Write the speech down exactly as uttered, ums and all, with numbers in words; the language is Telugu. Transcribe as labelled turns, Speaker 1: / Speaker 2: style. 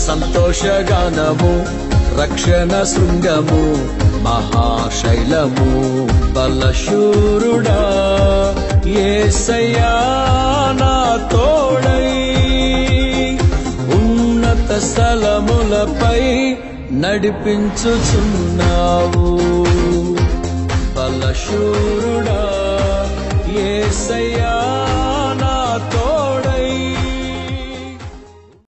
Speaker 1: సంతోషగానము రక్షణ శృంగము మహాశైలము బలశూరుడా యేసయ్యా నా తోడై ఉన్నత స్థలములపై నడిపించుచున్నావు బలశూరుడా యేసయ్యా